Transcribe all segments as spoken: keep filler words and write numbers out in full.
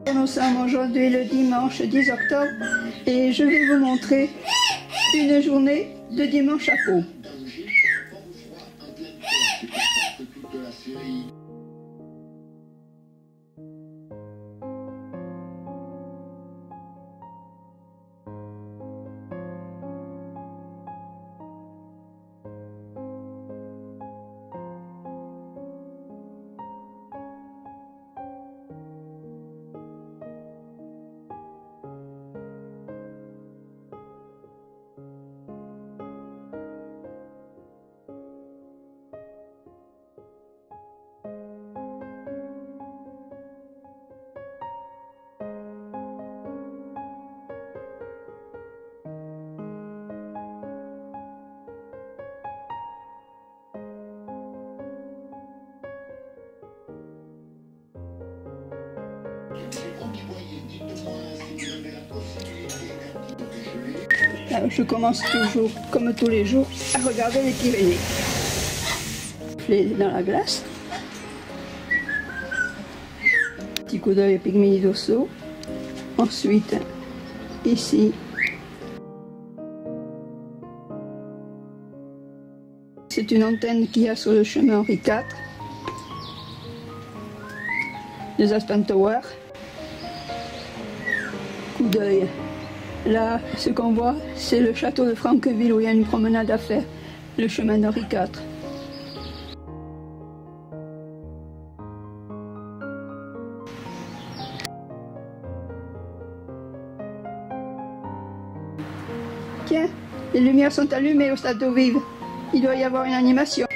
Nous sommes aujourd'hui le dimanche dix octobre et je vais vous montrer une journée de dimanche à Pau. Alors, je commence toujours, comme tous les jours, à regarder les Pyrénées. Les dans la glace. Petit coup d'œil à Pygmée d'Osso. Ensuite, ici. C'est une antenne qu'il y a sur le chemin Henri quatre. Les Aspen Tower. Coup d'œil. Là, ce qu'on voit, c'est le château de Franqueville où il y a une promenade à faire, le chemin d'Henri quatre. Tiens, les lumières sont allumées au Stade d'Eau Vive. Il doit y avoir une animation.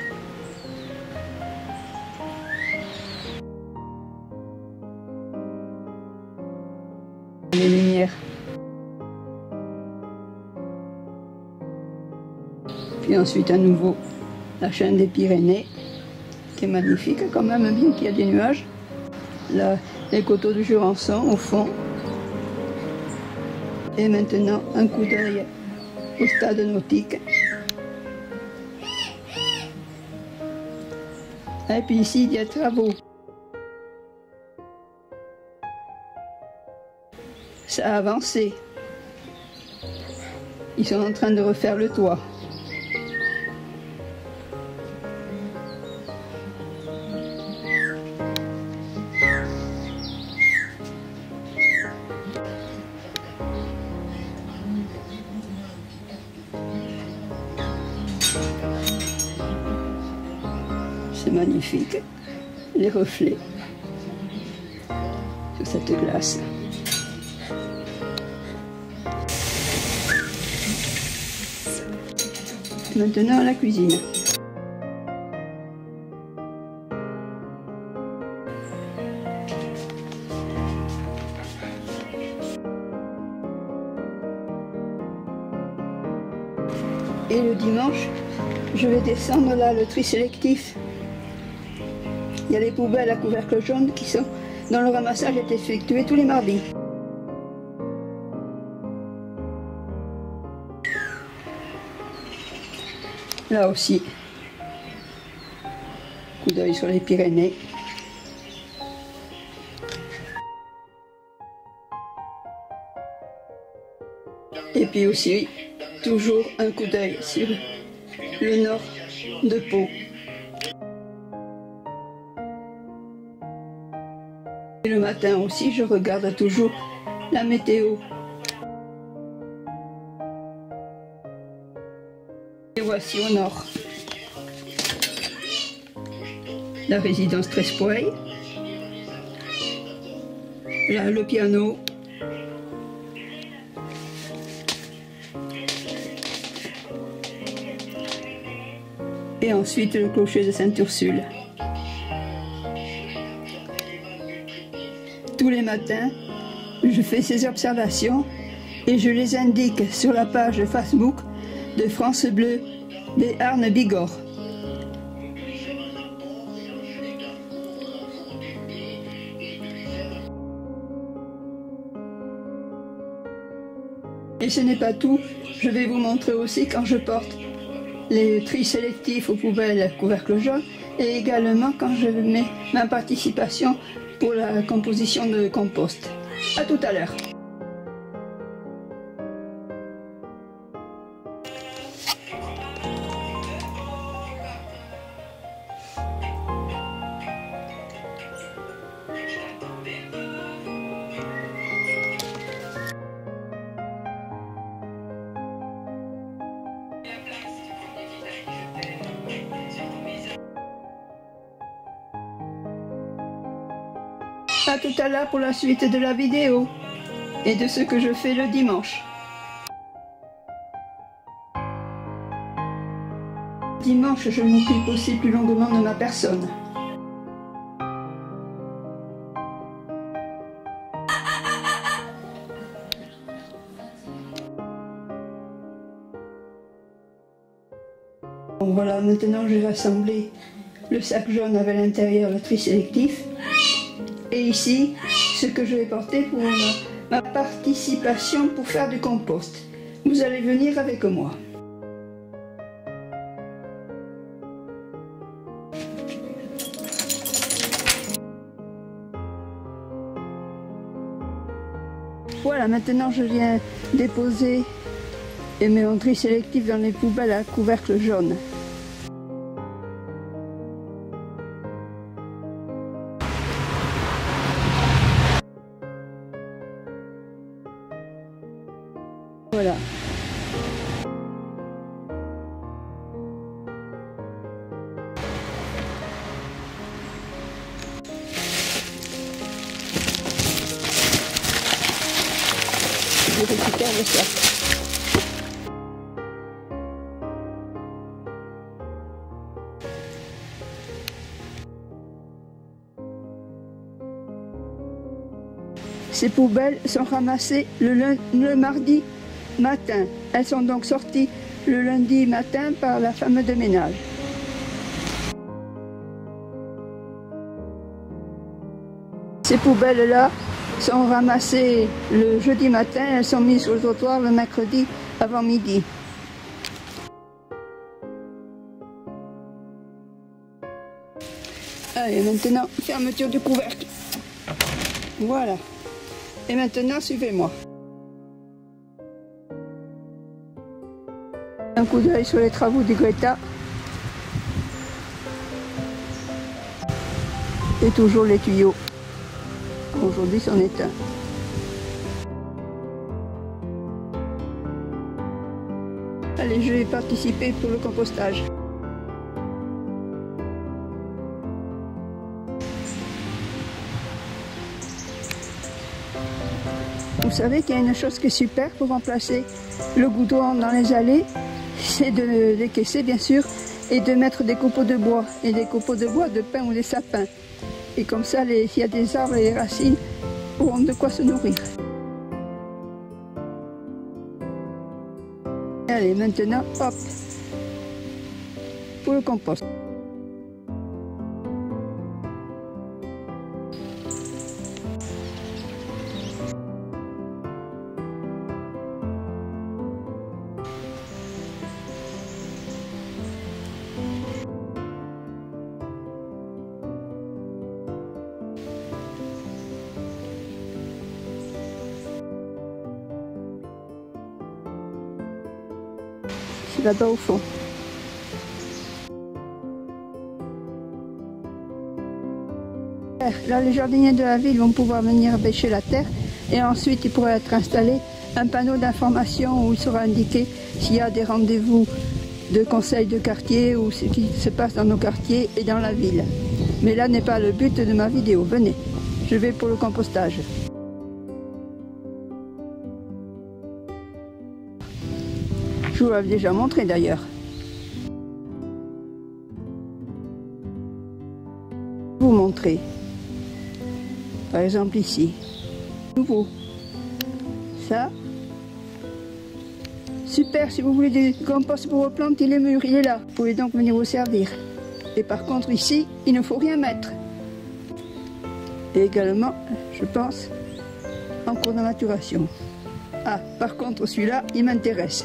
Les lumières. Puis ensuite à nouveau la chaîne des Pyrénées, qui est magnifique quand même, bien qu'il y a des nuages. Là, les coteaux de Jurançon au fond. Et maintenant un coup d'œil au stade nautique. Et puis ici il y a des travaux. Ça a avancé. Ils sont en train de refaire le toit. C'est magnifique, les reflets sur cette glace. Maintenant la cuisine. Et le dimanche, je vais descendre là le tri sélectif. Il y a les poubelles à couvercle jaune qui sont, dont le ramassage est effectué tous les mardis. Là aussi, coup d'œil sur les Pyrénées. Et puis aussi, toujours un coup d'œil sur le nord de Pau. Et le matin aussi, je regarde toujours la météo. Et voici au nord la résidence Trespoil, là le piano, et ensuite le clocher de Sainte-Ursule. Tous les matins, je fais ces observations et je les indique sur la page Facebook de France Bleu Béarn Bigorre. Et ce n'est pas tout, je vais vous montrer aussi quand je porte les tris sélectifs aux poubelles couvercle jaune et également quand je mets ma participation pour la composition de compost. À tout à l'heure. À tout à l'heure pour la suite de la vidéo et de ce que je fais le dimanche. Dimanche, je m'occupe aussi plus longuement de ma personne. Bon, voilà, maintenant j'ai rassemblé le sac jaune avec l'intérieur le tri sélectif. Et ici, ce que je vais porter pour ma, ma participation pour faire du compost. Vous allez venir avec moi. Voilà, maintenant je viens déposer mes tri sélectifs dans les poubelles à couvercle jaune. Voilà. Je récupère le sac. Ces poubelles sont ramassées le, lundi, le mardi matin. Elles sont donc sorties le lundi matin par la femme de ménage. Ces poubelles-là sont ramassées le jeudi matin. Elles sont mises sur le trottoir le mercredi avant midi. Allez, maintenant, fermeture du couvercle. Voilà. Et maintenant, suivez-moi. Un coup d'œil sur les travaux du Greta. Et toujours les tuyaux. Aujourd'hui, c'en est un. Allez, je vais participer pour le compostage. Vous savez qu'il y a une chose qui est super pour remplacer le goudron dans les allées, c'est de décaisser bien sûr et de mettre des copeaux de bois et des copeaux de bois de pin ou des sapins. Et comme ça, s'il y a des arbres et des racines, auront de quoi se nourrir. Allez, maintenant, hop, pour le compost. Là-bas au fond. Là, les jardiniers de la ville vont pouvoir venir bêcher la terre et ensuite il pourrait être installé un panneau d'information où il sera indiqué s'il y a des rendez-vous de conseil de quartier ou ce qui se passe dans nos quartiers et dans la ville. Mais là n'est pas le but de ma vidéo. Venez, je vais pour le compostage. Je vous l'avais déjà montré d'ailleurs. Vous montrer. Par exemple ici. Nouveau. Ça. Super, si vous voulez du compost pour vos plantes, il est mûr, il est là. Vous pouvez donc venir vous servir. Et par contre ici, il ne faut rien mettre. Et également, je pense, en cours de maturation. Ah, par contre celui-là, il m'intéresse.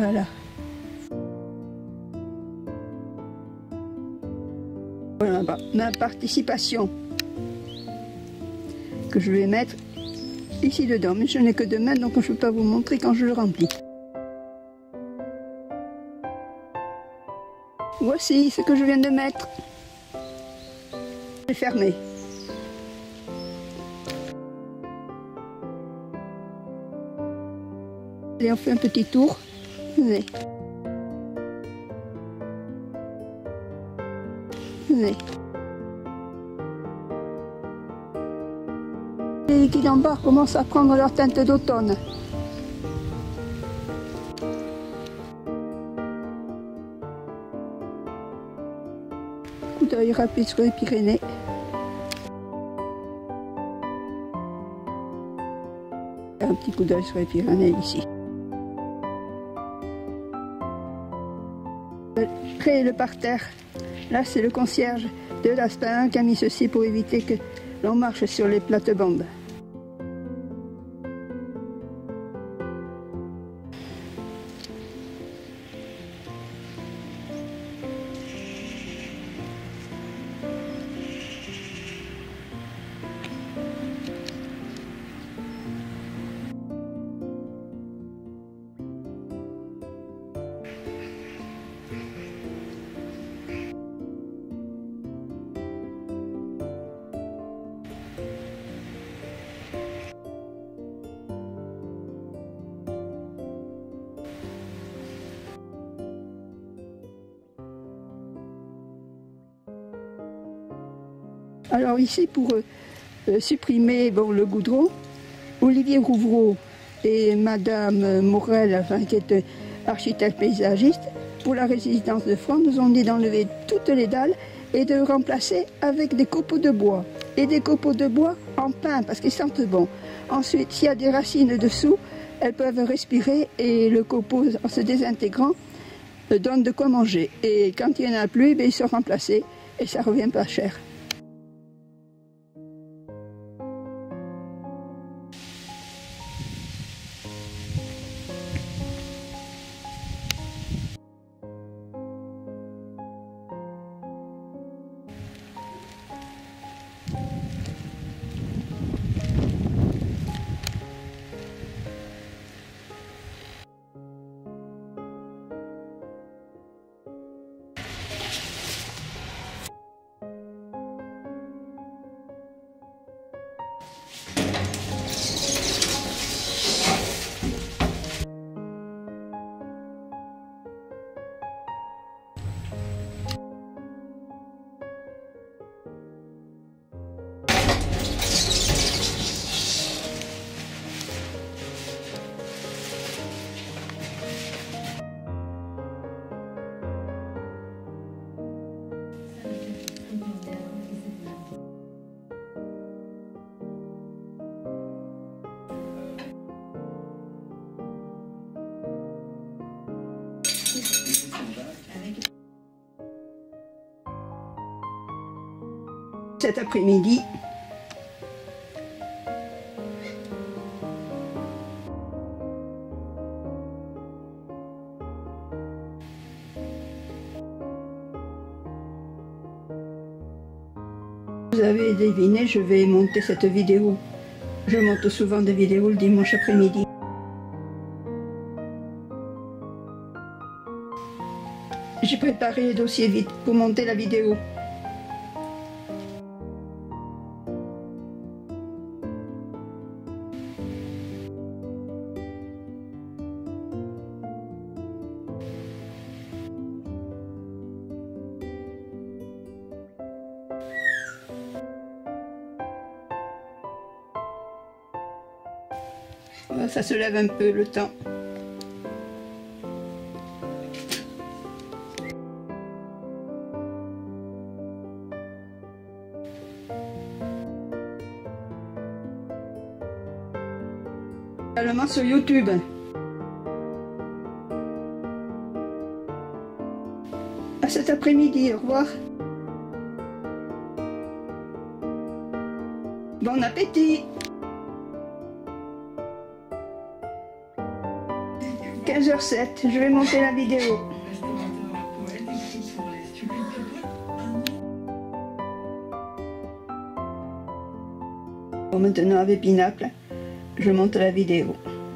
Voilà. Voilà ma participation que je vais mettre ici dedans. Mais je n'ai que deux mains, donc je ne peux pas vous montrer quand je le remplis. Voici ce que je viens de mettre. Je vais fermer. Et on fait un petit tour. Venez. Venez. Les liquides en bas commencent à prendre leur teinte d'automne. Coup d'œil rapide sur les Pyrénées. Un petit coup d'œil sur les Pyrénées ici. Créer le parterre. Là, c'est le concierge de l'Aspin qui a mis ceci pour éviter que l'on marche sur les plates-bandes. Alors ici, pour euh, supprimer bon, le goudron, Olivier Rouvreau et Madame Morel, enfin, qui est architecte paysagiste, pour la résidence de France, nous ont dit d'enlever toutes les dalles et de remplacer avec des copeaux de bois. Et des copeaux de bois en pin, parce qu'ils sentent bon. Ensuite, s'il y a des racines dessous, elles peuvent respirer et le copeau, en se désintégrant, donne de quoi manger. Et quand il n'y en a plus, ben, ils sont remplacés et ça revient pas cher. Cet après-midi, vous avez deviné, je vais monter cette vidéo. Je monte souvent des vidéos le dimanche après-midi. J'ai préparé les dossiers vite pour monter la vidéo. Ça se lève un peu le temps. Également sur YouTube. À cet après-midi, au revoir. Bon appétit. quinze heures zéro sept, je vais monter la vidéo. Bon, maintenant avec Pinacle, je monte la vidéo.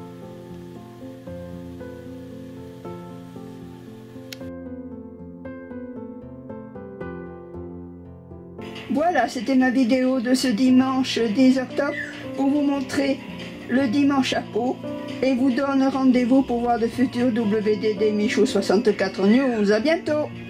Voilà, c'était ma vidéo de ce dimanche dix octobre pour vous montrer le dimanche à Pau et vous donne rendez-vous pour voir de futurs W D D Michaud soixante-quatre News. À bientôt!